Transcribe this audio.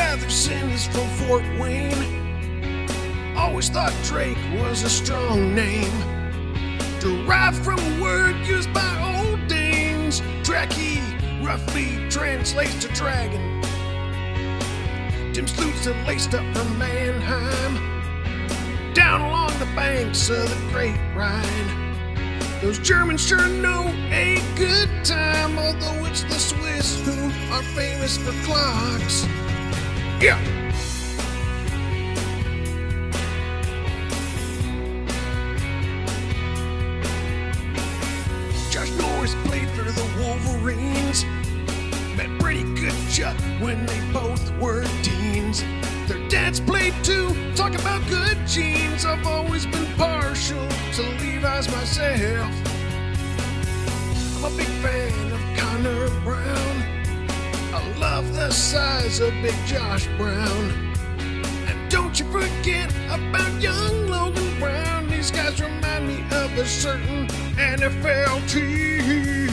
Patterson is from Fort Wayne. Always thought Drake was a strong name, derived from a word used by old Danes. Draki roughly translates to dragon. Tim Sleuths are laced up from Mannheim, down along the banks of the Great Rhine. Those Germans sure know a good time, although it's the Swiss who are famous for clocks. Yeah. Josh Norris played for the Wolverines. Met pretty good Chuck when they both were teens. Their dads played too, talk about good genes. I've always been partial to Levi's myself. I'm a big fan of Connor Brown. I love the size of Big Josh Brown. And don't you forget about young Logan Brown. These guys remind me of a certain NFL team.